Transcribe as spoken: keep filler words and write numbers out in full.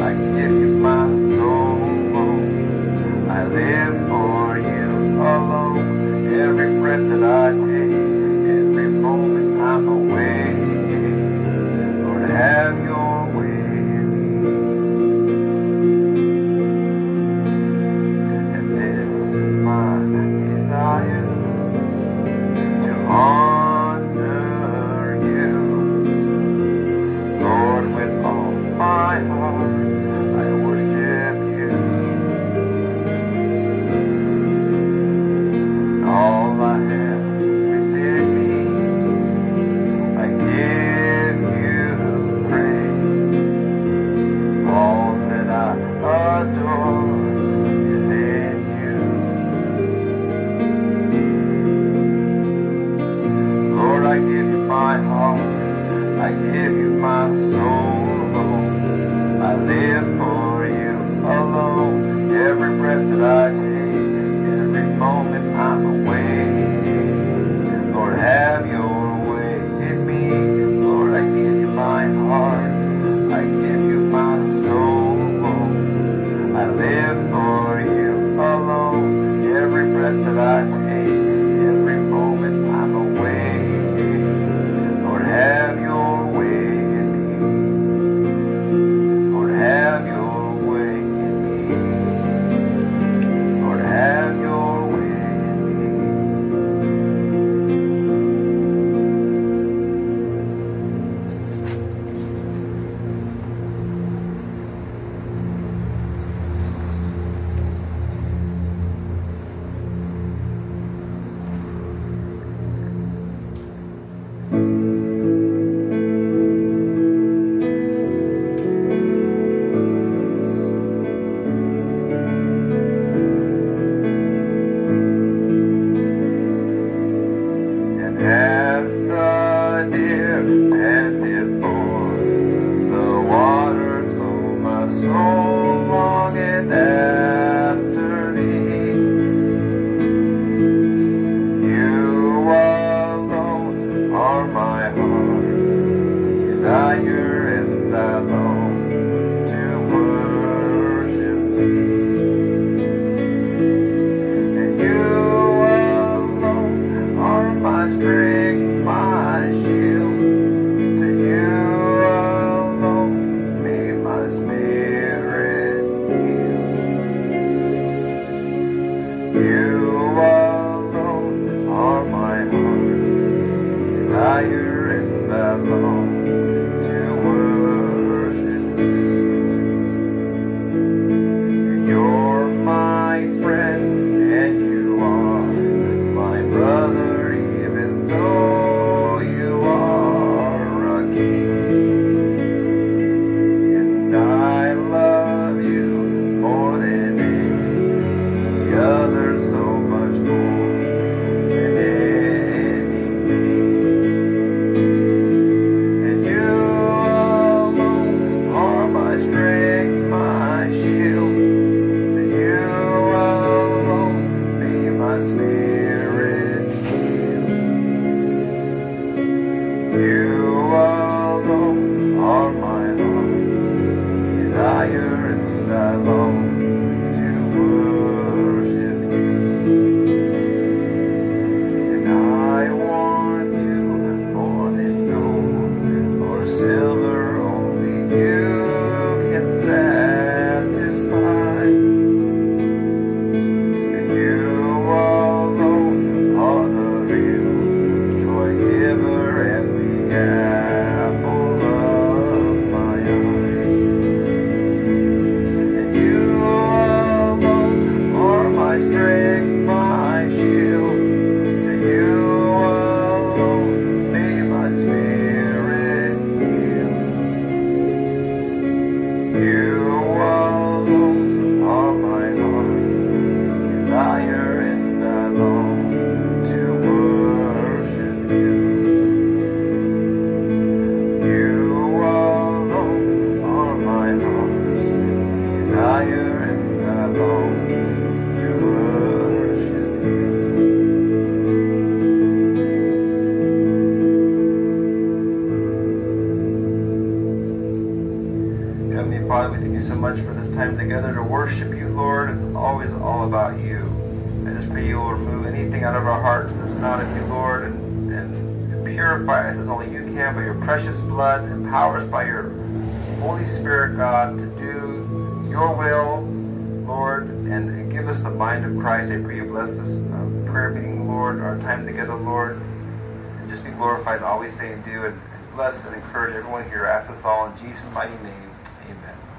I give you my soul. I live for you alone. Every breath that I take, every moment I'm away. Lord, have your way in me. And this is my desire, to honor you. Lord, with all my heart, I worship you. All I have within me, I give you praise. All that I adore is in you. Lord, I give you my heart, I give you my soul. I live for you alone. Every breath that I take, every moment I'm away. Lord, have your way in me. Lord, I give you my heart, I give you my soul. I live for you alone. Every breath that I take, every moment I'm away. Lord, have your way in me. Lord, have your way in me. Lord, have your way in me. As the deer panteth for the water, so my soul longeth after thee. You alone are my heart's desire, and I long to worship thee. And you alone are my strength, my shield. To you alone may my spirit yield. You alone are my heart's desire, and I long to worship you. You're my friend, and you are my brother, even though you are a king. And I love you more than any other, so much more than anything. And you alone are my strength, my shield. To you alone may my spirit yield. You alone are my heart's desire, and I long to worship you. And I want you more than gold or silver, only you can satisfy. And you alone are the real joy giver and the apple of my eye. And you God, we thank you so much for this time together to worship you, Lord. It's always all about you. I just pray you will remove anything out of our hearts that's not of you, Lord, and, and purify us as only you can by your precious blood. Empower us by your Holy Spirit, God, to do your will, Lord, and give us the mind of Christ. I pray you bless this uh, prayer meeting, Lord, our time together, Lord, and just be glorified in all we say and do, and bless and encourage everyone here. I ask us all in Jesus' mighty name. Amen.